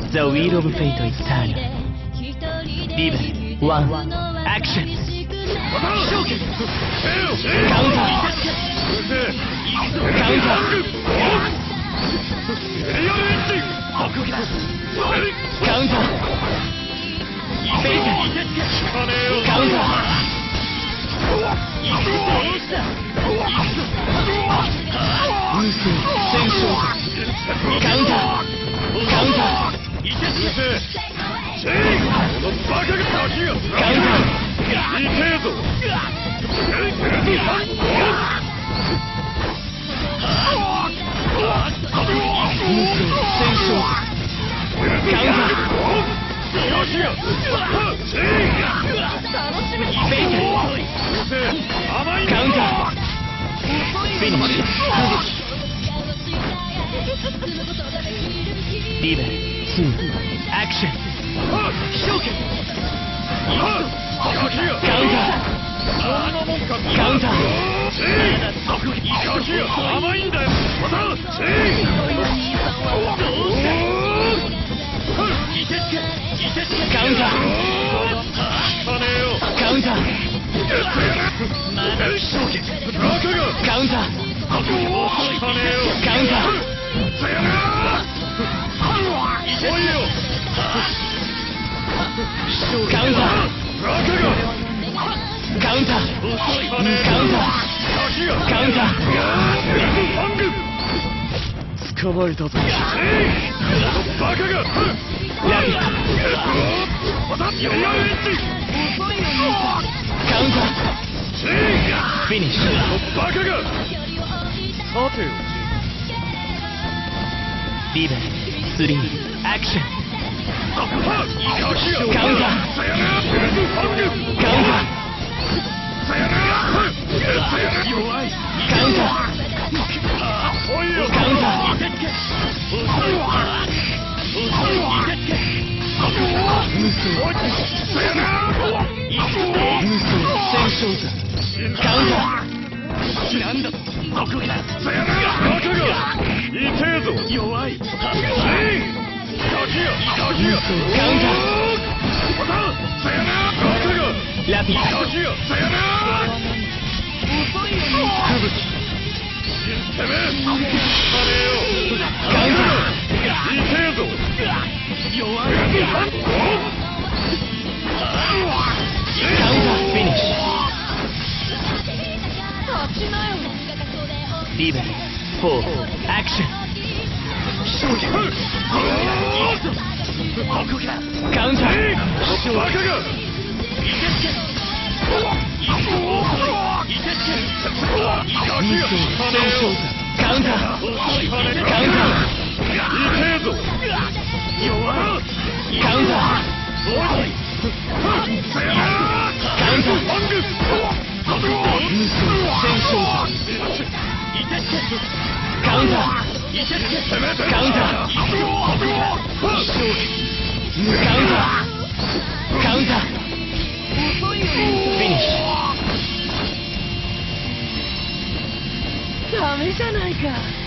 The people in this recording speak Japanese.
The wheel of fate is turning. Level 1 action. Counter. Counter. Counter. Fate. Counter. Sensual. Counter. Counter. Level 2 action. Counter. Counter. Counter. Counter. Counter. Counter. 捕まえたぞ。バカが。ラビット。カウンター。フィニッシュ。バカが。さてよ。リベル3アクション。カウンター。カウンター。カウンター。なんだここがさよならバカが痛えぞ弱いカウンターさよならバカがラピッドさよなら遅いよてめえカウンター痛えぞ弱いカウンターフィニッシュリベル4アクションカウンターバカがカウンターカウンター痛えぞカウンターカウンターカウンターカウンターカウンターカウンターフィニッシュダメじゃないか。